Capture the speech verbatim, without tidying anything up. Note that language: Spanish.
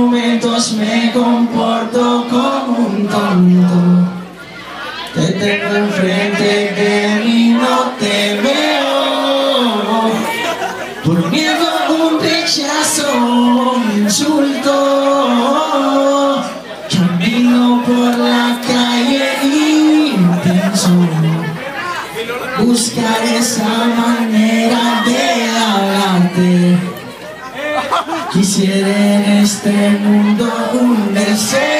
momentos me comporto como un tonto. Te tengo enfrente de mí, no te veo. Por miedo a un rechazo, un insulto. Camino por la calle y pienso buscar esa manera de hablarte. Quisiera en este mundo un deseo.